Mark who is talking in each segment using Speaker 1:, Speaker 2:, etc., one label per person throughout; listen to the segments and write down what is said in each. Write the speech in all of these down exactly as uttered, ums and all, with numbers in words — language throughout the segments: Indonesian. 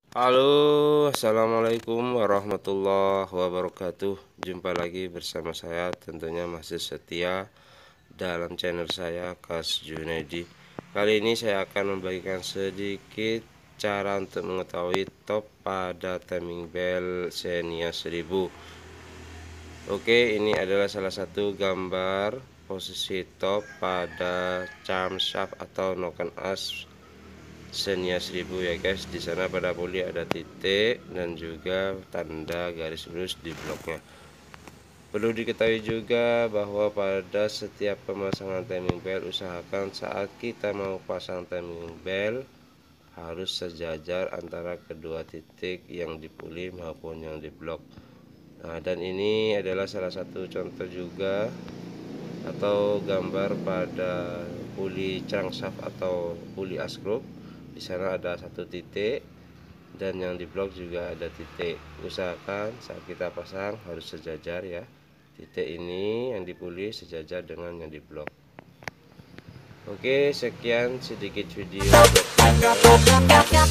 Speaker 1: Halo, assalamualaikum warahmatullahi wabarakatuh. Jumpa lagi bersama saya, tentunya masih setia dalam channel saya, Kas Junaidi. Kali ini saya akan membagikan sedikit cara untuk mengetahui top pada timing bell Xenia seribu. Oke, ini adalah salah satu gambar posisi top pada camshaft atau noken as Xenia seribu ya guys. Di sana pada puli ada titik dan juga tanda garis lurus di bloknya. Perlu diketahui juga bahwa pada setiap pemasangan timing bell, usahakan saat kita mau pasang timing bell harus sejajar antara kedua titik yang di puli maupun yang di blok. Nah, dan ini adalah salah satu contoh juga atau gambar pada puli crankshaft atau puli askrop. Di sana ada satu titik dan yang di blok juga ada titik. Usahakan saat kita pasang harus sejajar ya. Titik ini yang di puli sejajar dengan yang di blok. Oke, sekian sedikit video bermanfaat.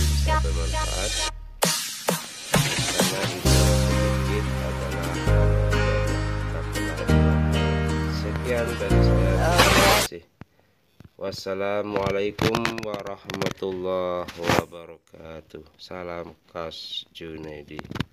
Speaker 1: Karena ini sedikit adalah sekian dari saya. Terima kasih. Wassalamualaikum warahmatullahi wabarakatuh. Salam Kas Junaidi.